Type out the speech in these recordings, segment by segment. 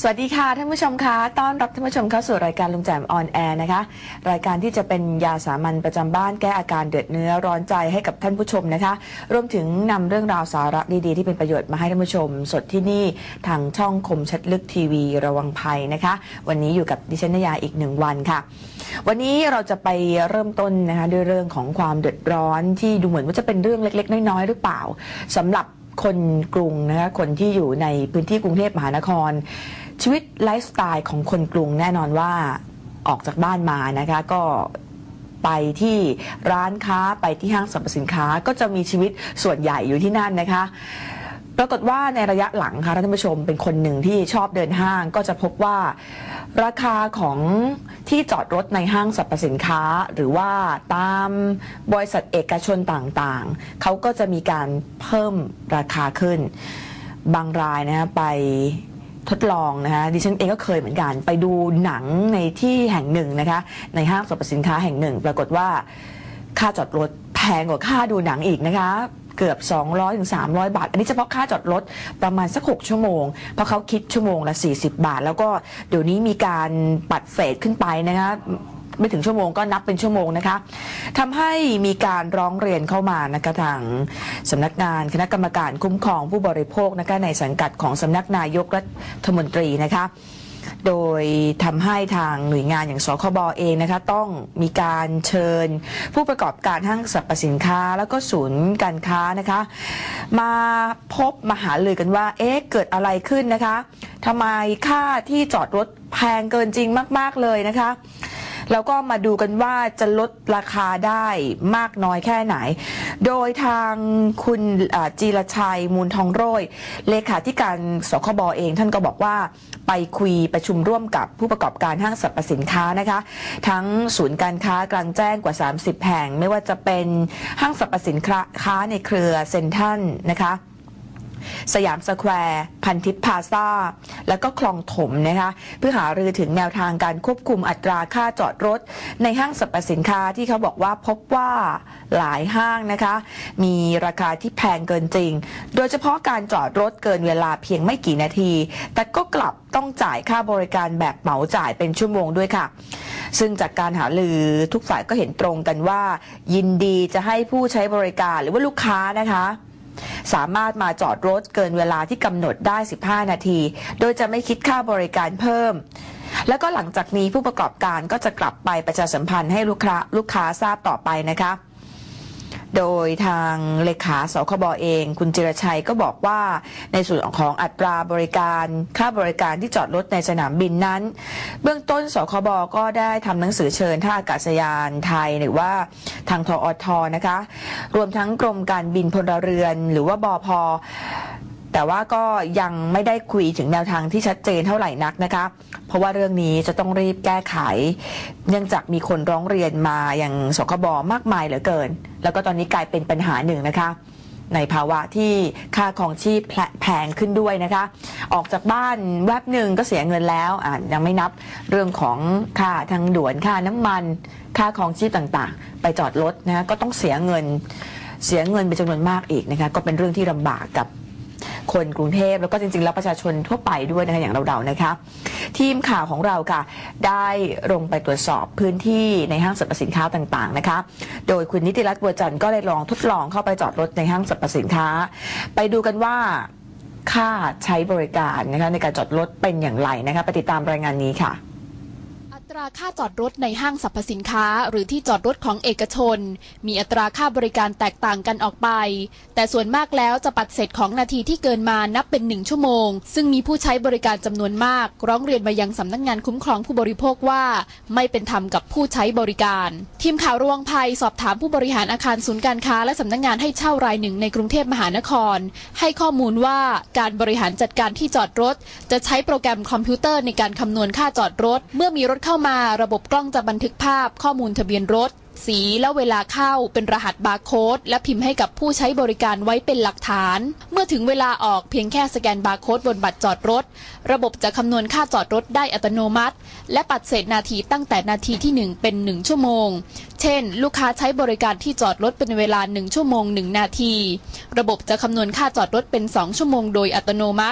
สวัสดีค่ะท่านผู้ชมคะต้อนรับท่านผู้ชมเข้าสู่รายการลุงแจ่มออนแอร์นะคะรายการที่จะเป็นยาสามัญประจำบ้านแก้อาการเดือดเนื้อร้อนใจให้กับท่านผู้ชมนะคะรวมถึงนำเรื่องราวสาระดีๆที่เป็นประโยชน์มาให้ท่านผู้ชมสดที่นี่ทางช่องคมชัดลึกทีวีระวังภัยนะคะวันนี้อยู่กับดิฉันนยาอีก1 วันค่ะวันนี้เราจะไปเริ่มต้นนะคะด้วยเรื่องของความเดือดร้อนที่ดูเหมือนว่าจะเป็นเรื่องเล็กๆน้อยๆหรือเปล่าสำหรับคนกรุงนะคะคนที่อยู่ในพื้นที่กรุงเทพมหานครชีวิตไลฟ์สไตล์ของคนกรุงแน่นอนว่าออกจากบ้านมานะคะก็ไปที่ร้านค้าไปที่ห้างสรรพสินค้าก็จะมีชีวิตส่วนใหญ่อยู่ที่นั่นนะคะปรากฏว่าในระยะหลังค่ะท่านผู้ชมเป็นคนหนึ่งที่ชอบเดินห้างก็จะพบว่าราคาของที่จอดรถในห้างสรรพสินค้าหรือว่าตามบริษัทเอกชนต่างๆเขาก็จะมีการเพิ่มราคาขึ้นบางรายนะคะไปทดลองนะคะดิฉันเองก็เคยเหมือนกันไปดูหนังในที่แห่งหนึ่งนะคะในห้างสรรพสินค้าแห่งหนึ่งปรากฏว่าค่าจอดรถแพงกว่าค่าดูหนังอีกนะคะเกือบ200-300 บาทอันนี้เฉพาะค่าจอดรถประมาณสัก6 ชั่วโมงเพราะเขาคิดชั่วโมงละ40 บาทแล้วก็เดี๋ยวนี้มีการปัดเฟสขึ้นไปนะคะไม่ถึงชั่วโมงก็นับเป็นชั่วโมงนะคะทำให้มีการร้องเรียนเข้ามานะคะทางสำนักงานคณะกรรมการคุ้มครองผู้บริโภคนะคะในสังกัดของสำนักนายกรัฐมนตรีนะคะโดยทำให้ทางหน่วยงานอย่างสคบเองนะคะต้องมีการเชิญผู้ประกอบการห้างสรรพสินค้าแล้วก็ศูนย์การค้านะคะมาพบมาหารือกันว่าเกิดอะไรขึ้นนะคะทำไมค่าที่จอดรถแพงเกินจริงมากๆเลยนะคะแล้วก็มาดูกันว่าจะลดราคาได้มากน้อยแค่ไหนโดยทางคุณจีรชัยมูลทองโรยเลขาธิการสคบเองท่านก็บอกว่าไปคุยประชุมร่วมกับผู้ประกอบการห้างสรรพสินค้านะคะทั้งศูนย์การค้ากลางแจ้งกว่า30 แห่งไม่ว่าจะเป็นห้างสรรพสินค้าในเครือเซ็นทรัลนะคะสยามสแควร์พันทิพย์พลาซ่าแล้วก็คลองถมนะคะเพื่อหารือถึงแนวทางการควบคุมอัตราค่าจอดรถในห้างสรรพสินค้าที่เขาบอกว่าพบว่าหลายห้างนะคะมีราคาที่แพงเกินจริงโดยเฉพาะการจอดรถเกินเวลาเพียงไม่กี่นาทีแต่ก็กลับต้องจ่ายค่าบริการแบบเหมาจ่ายเป็นชั่วโมงด้วยค่ะซึ่งจากการหารือทุกฝ่ายก็เห็นตรงกันว่ายินดีจะให้ผู้ใช้บริการหรือว่าลูกค้านะคะสามารถมาจอดรถเกินเวลาที่กำหนดได้15 นาทีโดยจะไม่คิดค่าบริการเพิ่มแล้วก็หลังจากนี้ผู้ประกอบการก็จะกลับไปประชาสัมพันธ์ให้ลูกค้าทราบต่อไปนะคะโดยทางเลขาสคบเองคุณจิรชัยก็บอกว่าในส่วนของอัตราบริการค่าบริการที่จอดรถในสนามบินนั้นเบื้องต้นสคบก็ได้ทำหนังสือเชิญท่าอากาศยานไทยหรือว่าทางทอทนะคะรวมทั้งกรมการบินพลเรือนหรือว่าบพ.แต่ว่าก็ยังไม่ได้คุยถึงแนวทางที่ชัดเจนเท่าไหร่นักนะคะเพราะว่าเรื่องนี้จะต้องรีบแก้ไขเนื่องจากมีคนร้องเรียนมาอย่างสคบมากมายเหลือเกินแล้วก็ตอนนี้กลายเป็นปัญหาหนึ่งนะคะในภาวะที่ค่าครองชีพแพงขึ้นด้วยนะคะออกจากบ้านแวบหนึ่งก็เสียเงินแล้วยังไม่นับเรื่องของค่าทางด่วนค่าน้ำมันค่าครองชีพต่างๆไปจอดรถนะก็ต้องเสียเงินเป็นจำนวนมากอีกนะคะก็เป็นเรื่องที่ลำบากกับคนกรุงเทพแล้วก็จริงๆแล้วประชาชนทั่วไปด้วยนะคะอย่างเราๆนะคะทีมข่าวของเราค่ะได้ลงไปตรวจสอบพื้นที่ในห้างสรรพสินค้าต่างๆนะคะโดยคุณนิติรัตน์บัวจันทร์ก็เลยทดลองเข้าไปจอดรถในห้างสรรพสินค้าไปดูกันว่าค่าใช้บริการนะคะในการจอดรถเป็นอย่างไรนะคะไปติดตามรายงานนี้ค่ะอัตราค่าจอดรถในห้างสรรพสินค้าหรือที่จอดรถของเอกชนมีอัตราค่าบริการแตกต่างกันออกไปแต่ส่วนมากแล้วจะปัดเศษของนาทีที่เกินมานับเป็น1 ชั่วโมงซึ่งมีผู้ใช้บริการจำนวนมากร้องเรียนมายังสำนักงานคุ้มครองผู้บริโภคว่าไม่เป็นธรรมกับผู้ใช้บริการทีมข่าวระวังภัยสอบถามผู้บริหารอาคารศูนย์การค้าและสำนักงานให้เช่ารายหนึ่งในกรุงเทพมหานครให้ข้อมูลว่าการบริหารจัดการที่จอดรถจะใช้โปรแกรมคอมพิวเตอร์ในการคำนวณค่าจอดรถเมื่อมีรถเข้ามาระบบกล้องจะบันทึกภาพข้อมูลทะเบียนรถสีและเวลาเข้าเป็นรหัสบาร์โค้ดและพิมพ์ให้กับผู้ใช้บริการไว้เป็นหลักฐานเมื่อถึงเวลาออกเพียงแค่สแกนบาร์โค้ดบนบัตรจอดรถระบบจะคำนวณค่าจอดรถได้อัตโนมัติและปัดเศษนาทีตั้งแต่นาทีที่1เป็น1 ชั่วโมงเช่นลูกค้าใช้บริการที่จอดรถเป็นเวลา1 ชั่วโมง1 นาทีระบบจะคำนวณค่าจอดรถเป็น2 ชั่วโมงโดยอัตโนมัติ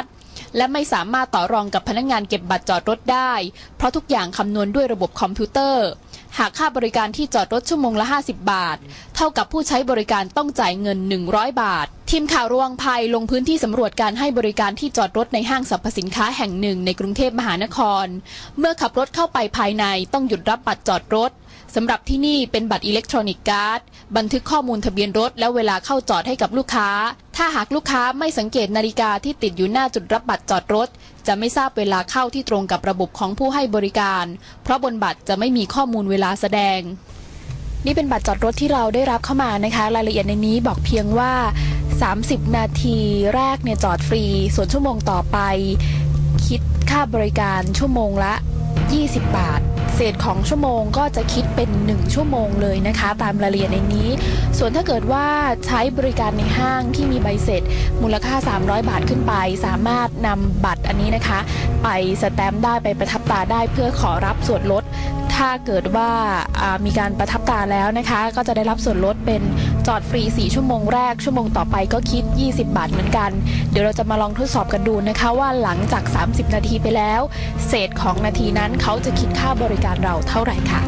และไม่สามารถต่อรองกับพนักงานเก็บบัตรจอดรถได้เพราะทุกอย่างคำนวณด้วยระบบคอมพิวเตอร์หากค่าบริการที่จอดรถชั่วโมงละ50 บาทเท่ากับผู้ใช้บริการต้องจ่ายเงิน100 บาททีมข่าวระวังภัยลงพื้นที่สำรวจการให้บริการที่จอดรถในห้างสรรพสินค้าแห่งหนึ่งในกรุงเทพมหานครเมื่อขับรถเข้าไปภายในต้องหยุดรับบัตรจอดรถสำหรับที่นี่เป็นบัตรอิเล็กทรอนิกส์การ์ดบันทึกข้อมูลทะเบียนรถและเวลาเข้าจอดให้กับลูกค้าถ้าหากลูกค้าไม่สังเกตนาฬิกาที่ติดอยู่หน้าจุดรับบัตรจอดรถจะไม่ทราบเวลาเข้าที่ตรงกับระบบของผู้ให้บริการเพราะบนบัตรจะไม่มีข้อมูลเวลาแสดงนี่เป็นบัตรจอดรถที่เราได้รับเข้ามานะคะรายละเอียดในนี้บอกเพียงว่า30 นาทีแรกเนี่ยจอดฟรีส่วนชั่วโมงต่อไปคิดค่าบริการชั่วโมงละ20 บาทเศษของชั่วโมงก็จะคิดเป็น1ชั่วโมงเลยนะคะตามรายละเอียดในนี้ส่วนถ้าเกิดว่าใช้บริการในห้างที่มีใบเสร็จมูลค่า300 บาทขึ้นไปสามารถนำบัตรอันนี้นะคะไปสแตมป์ได้ไปประทับตาได้เพื่อขอรับส่วนลดถ้าเกิดว่ามีการประทับตาแล้วนะคะก็จะได้รับส่วนลดเป็นจอดฟรี4ชั่วโมงแรกชั่วโมงต่อไปก็คิด20 บาทเหมือนกันเดี๋ยวเราจะมาลองทดสอบกันดูนะคะว่าหลังจาก30 นาทีไปแล้วเศษของนาทีนั้นเขาจะคิดค่าบริการเราเท่าไหร่ค่ะ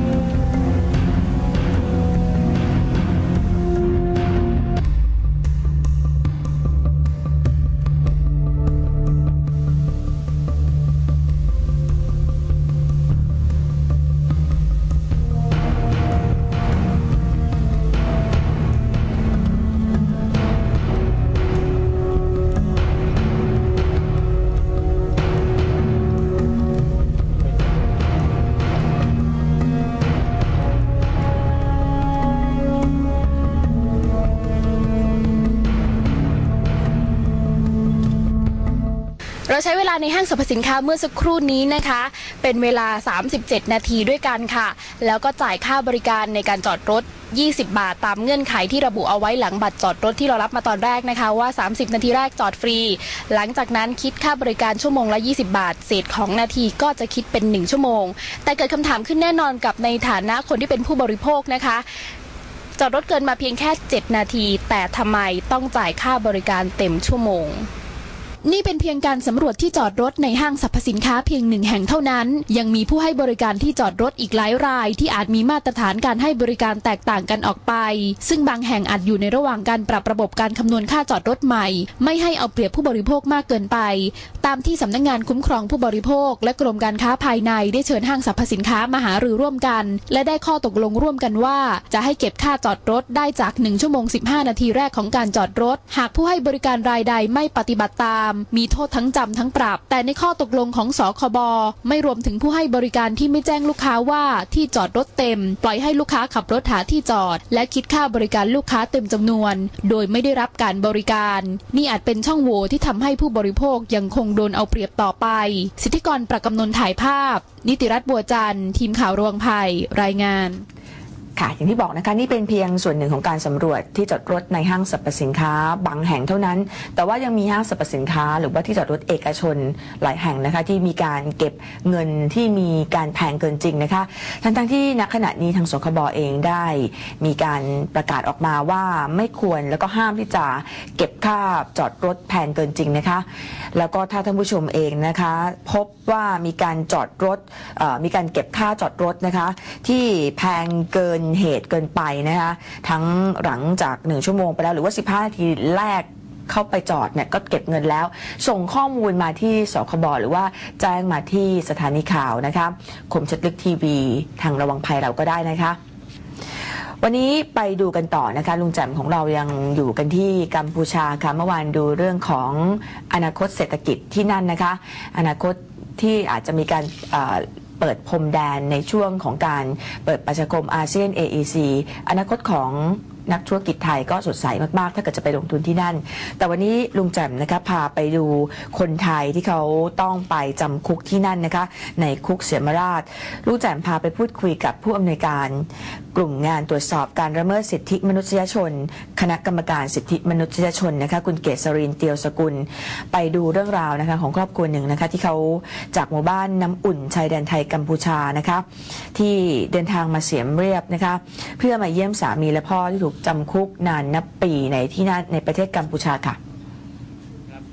เราใช้เวลาในห้างสรรพสินค้าเมื่อสักครู่นี้นะคะเป็นเวลา37 นาทีด้วยกันค่ะแล้วก็จ่ายค่าบริการในการจอดรถ20 บาทตามเงื่อนไขที่ระบุเอาไว้หลังบัตรจอดรถที่เรารับมาตอนแรกนะคะว่า30 นาทีแรกจอดฟรีหลังจากนั้นคิดค่าบริการชั่วโมงละ20 บาทเศษของนาทีก็จะคิดเป็น1ชั่วโมงแต่เกิดคำถามขึ้นแน่นอนกับในฐานะคนที่เป็นผู้บริโภคนะคะจอดรถเกินมาเพียงแค่7 นาทีแต่ทำไมต้องจ่ายค่าบริการเต็มชั่วโมงนี่เป็นเพียงการสำรวจที่จอดรถในห้างสรรพสินค้าเพียง1 แห่งเท่านั้นยังมีผู้ให้บริการที่จอดรถอีกหลายรายที่อาจมีมาตรฐานการให้บริการแตกต่างกันออกไปซึ่งบางแห่งอาจอยู่ในระหว่างการปรับระบบการคำนวณค่าจอดรถใหม่ไม่ให้เอาเปรียบผู้บริโภคมากเกินไปตามที่สำนักงานคุ้มครองผู้บริโภคและกรมการค้าภายในได้เชิญห้างสรรพสินค้ามาหารือร่วมกันและได้ข้อตกลงร่วมกันว่าจะให้เก็บค่าจอดรถได้จาก1 ชั่วโมง 15 นาทีแรกของการจอดรถหากผู้ให้บริการรายใดไม่ปฏิบัติตามมีโทษทั้งจำทั้งปรับแต่ในข้อตกลงของสคบไม่รวมถึงผู้ให้บริการที่ไม่แจ้งลูกค้าว่าที่จอดรถเต็มปล่อยให้ลูกค้าขับรถหาที่จอดและคิดค่าบริการลูกค้าเต็มจำนวนโดยไม่ได้รับการบริการนี่อาจเป็นช่องโหว่ที่ทำให้ผู้บริโภคยังคงโดนเอาเปรียบต่อไปสิทธิกรประกำนนถ่ายภาพนิติรัตน์บัวจันทร์ทีมข่าวระวังภัยรายงานค่ะอย่างที่บอกนะคะนี่เป็นเพียงส่วนหนึ่งของการสำรวจที่จอดรถในห้างสรรพสินค้าบางแห่งเท่านั้นแต่ว่ายังมีห้างสรรพสินค้าหรือว่าที่จอดรถเอกชนหลายแห่งนะคะที่มีการเก็บเงินที่มีการแพงเกินจริงนะคะทั้งที่ณขณะนี้ทางสคบเองได้มีการประกาศออกมาว่าไม่ควรแล้วก็ห้ามที่จะเก็บค่าจอดรถแพงเกินจริงนะคะแล้วก็ถ้าท่านผู้ชมเองนะคะพบว่ามีการจอดรถมีการเก็บค่าจอดรถนะคะที่แพงเกินเหตุเกินไปนะคะทั้งหลังจาก1 ชั่วโมงไปแล้วหรือว่า15 นาทีแรกเข้าไปจอดเนี่ยก็เก็บเงินแล้วส่งข้อมูลมาที่สคบหรือว่าแจ้งมาที่สถานีข่าวนะคะคมชัดลึกทีวีทางระวังภัยเราก็ได้นะคะวันนี้ไปดูกันต่อนะคะลุงแจ่มของเรายังอยู่กันที่กัมพูชาค่ะเมื่อวานดูเรื่องของอนาคตเศรษฐกิจที่นั่นนะคะอนาคตที่อาจจะมีการเปิดพรมแดนในช่วงของการเปิดประชาคมอาเซียน AEC อนาคตของนักธุรกิจไทยก็สดใสมากๆถ้าเกิดจะไปลงทุนที่นั่นแต่วันนี้ลุงแจ่มนะคะพาไปดูคนไทยที่เขาต้องไปจำคุกที่นั่นนะคะในคุกเสียมราชลุงแจ่มพาไปพูดคุยกับผู้อำนวยการกลุ่มงานตรวจสอบการละเมิดสิทธิมนุษยชนคณะกรรมการสิทธิมนุษยชนนะคะคุณเกษรินทร์เตียวสกุลไปดูเรื่องราวนะคะของครอบครัวหนึ่งนะคะที่เขาจากหมู่บ้านน้ำอุ่นชายแดนไทยกัมพูชานะคะที่เดินทางมาเสียมเรียบนะคะเพื่อมาเยี่ยมสามีและพ่อที่ถูกจำคุกนานนับปีในที่นั่นในประเทศกัมพูชาค่ะ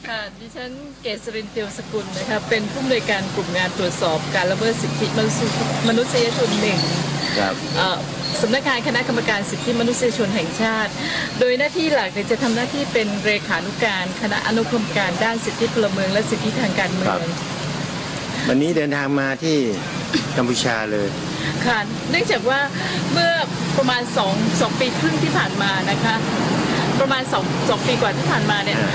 ค่ะดิฉันเกษรินทร์เตียวสกุลนะคะเป็นผู้อำนวยการกลุ่มงานตรวจสอบการละเมิดสิทธิมนุษยชนหนึ่งครับสำนักงานคณะกรรมการสิทธิมนุษยชนแห่งชาติ โดยหน้าที่หลักจะทำหน้าที่เป็นเลขานุการคณะอนุกรรมการด้านสิทธิพลเมืองและสิทธิทางการเมืองวันนี้เดินทางมาที่กัมพูชาเลยค่ะเนื่องจากว่าเมื่อประมาณ2 ปีครึ่งที่ผ่านมานะคะประมาณ2 ปีกว่าที่ผ่านมาเนี่ย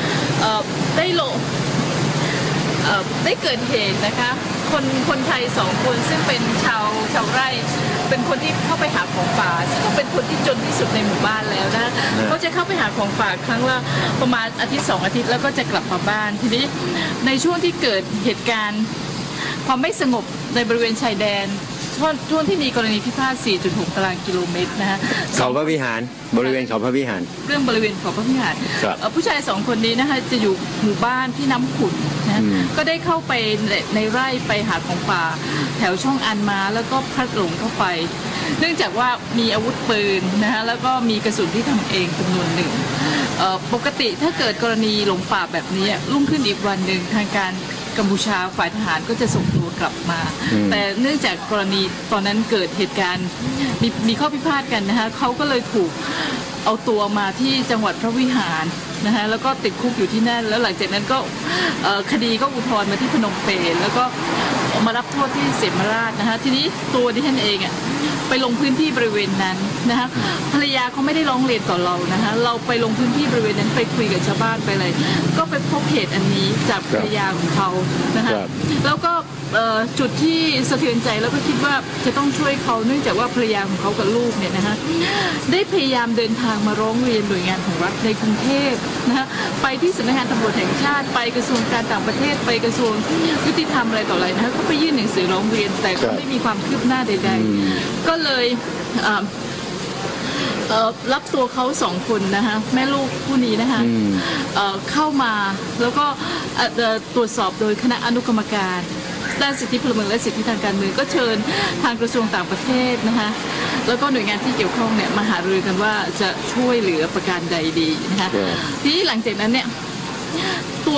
ได้เกิดเหตุนะคะคนไทย2 คนซึ่งเป็นชาวไร่เป็นคนที่เข้าไปหาของป่าซึ่งก็เป็นคนที่จนที่สุดในหมู่บ้านแล้วนะเขาจะเข้าไปหาของป่าครั้งละประมาณอาทิตย์2 อาทิตย์แล้วก็จะกลับมาบ้านทีนี้ในช่วงที่เกิดเหตุการณ์ความไม่สงบในบริเวณชายแดนช่วงที่มีกรณีพิพาท 4.6 ตารางกิโลเมตรนะคะเขาพระวิหารบริเวณเขาพระวิหารเรื่องบริเวณของพระวิหารครับผู้ชาย2 คนนี้นะคะจะอยู่หมู่บ้านที่น้ำขุ่นนะก็ได้เข้าไปในไร่ไปหาของป่าแถวช่องอันม้าแล้วก็พลัดหลงเข้าไป เนื่องจากว่ามีอาวุธปืนนะคะแล้วก็มีกระสุนที่ทำเองจำนวนหนึ่งปกติถ้าเกิดกรณีหลงป่าแบบนี้รุ่งขึ้นอีกวันหนึ่งทางการกัมพูชาฝ่ายทหารก็จะส่งตัวกลับมา แต่เนื่องจากกรณีตอนนั้นเกิดเหตุการณ์มีข้อพิพาทกันนะคะเขาก็เลยถูกเอาตัวมาที่จังหวัดพระวิหารนะคะแล้วก็ติดคุกอยู่ที่นั่นแล้วหลังจากนั้นก็คดีก็อุทธรณ์มาที่พนมเปญแล้วก็มารับโทษที่เสมราชนะคะทีนี้ตัวดิฉันเองไปลงพื้นที่บริเวณนั้นนะคะภรรยาเขาไม่ได้ร้องเรียนต่อเรานะคะเราไปลงพื้นที่บริเวณนั้นไปคุยกับชาวบ้านไปอะไรก็ไปพบเหตุอันนี้จากภรรยาของเขานะคะแล้วก็จุดที่สะเทือนใจแล้วก็คิดว่าจะต้องช่วยเขาเนื่องจากว่าภรรยาของเขากับลูกเนี่ยนะคะได้พยายามเดินทางมาร้องเรียนหน่วยงานของรัฐในกรุงเทพนะคะไปที่สำนักงานตำรวจแห่งชาติไปกระทรวงการต่างประเทศไปกระทรวงยุติธรรมอะไรต่ออะไรนะคะก็ไปยื่นหนังสือร้องเรียนแต่ก็ไม่มีความคืบหน้าใดๆก็เลยรับตัวเขา2 คนนะคะแม่ลูกผู้นี้นะคะเข้ามาแล้วก็ตรวจสอบโดยคณะอนุกรรมการด้านสิทธิพลเมืองและสิทธิทางการเมืองก็เชิญทางกระทรวงต่างประเทศนะคะแล้วก็หน่วยงานที่เกี่ยวข้องเนี่ยมาหารือกันว่าจะช่วยเหลือประการใดดีนะคะทีนี้หลังจากนั้นเนี่ยตัว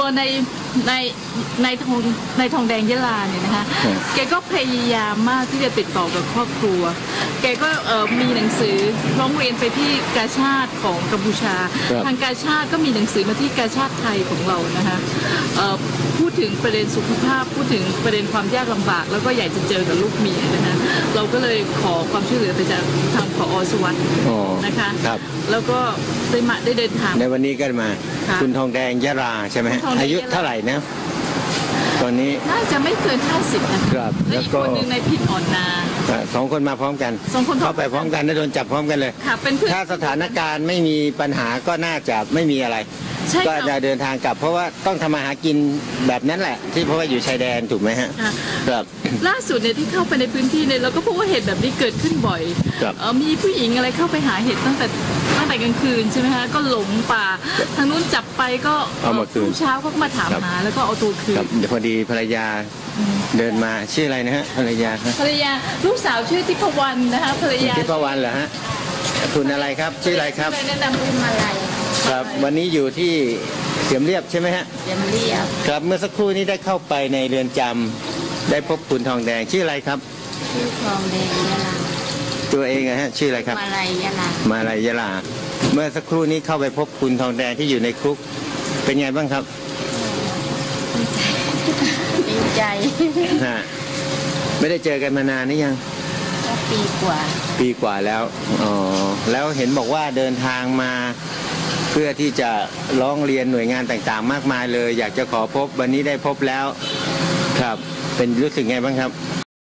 ในทองแดงยะลาเนี่ยนะคะแกก็พยายามมากที่จะติดต่อกับครอบครัวแกก็มีหนังสือร้องเรียนไปที่กาชาดของกัมพูชาทางกาชาดก็มีหนังสือมาที่กาชาดไทยของเรานะคะพูดถึงประเด็นสุขภาพพูดถึงประเด็นความยากลำบากแล้วก็อยากจะเจอกับลูกเมียนะคะเราก็เลยขอความช่วยเหลือไปจากทางผอ.สุวัสดิ์นะคะแล้วก็ได้เดินทางในวันนี้ก็มาคุณทองแดงยะลาใช่ไหมอายุเท่าไหร่นะตอนนี้น่าจะไม่เกิน50นะคะและอีกคนหนึ่งในพินอ่อนนา 2 คนมาพร้อมกันเข้าไปพร้อมกันแล้วโดนจับพร้อมกันเลยถ้าสถานการณ์ไม่มีปัญหาก็น่าจะไม่มีอะไรก็จะเดินทางกลับเพราะว่าต้องทำมาหากินแบบนั้นแหละที่เพราะว่าอยู่ชายแดนถูกไหมฮะครับล่าสุดเนี่ยที่เข้าไปในพื้นที่เนี่ยเราก็พบว่าเหตุแบบนี้เกิดขึ้นบ่อยมีผู้หญิงอะไรเข้าไปหาเห็ดตั้งแต่กลางคืนใช่ไหมคะก็หลงป่าทางนู้นจับไปก็ทุกเช้าก็มาถามหาแล้วก็เอาตัวคืนพอดีภรรยาเดินมาชื่ออะไรนะฮะภรรยาลูกสาวชื่อทิพวรรณนะคะภรรยาทิพวรรณเหรอฮะคุณอะไรครับชื่ออะไรครับแนะนำคุณมาลัยครับวันนี้อยู่ที่เสียมเรียบใช่ไหมฮะเสียมเรียบครับเมื่อสักครู่นี้ได้เข้าไปในเรือนจำได้พบคุณทองแดงชื่ออะไรครับชื่อทองแดงยะลาตัวเองฮะชื่ออะไรครับมาลัยยะลายะลาเมื่อสักครู่นี้เข้าไปพบคุณทองแดงที่อยู่ในคุกเป็นไงบ้างครับดีใจไม่ได้เจอกันมานานนี่ยังปีกว่าแล้วแล้วเห็นบอกว่าเดินทางมาเพื่อที่จะร้องเรียนหน่วยงานต่างๆมากมายเลยอยากจะขอพบวันนี้ได้พบแล้วครับเป็นรู้สึกไงบ้างครับ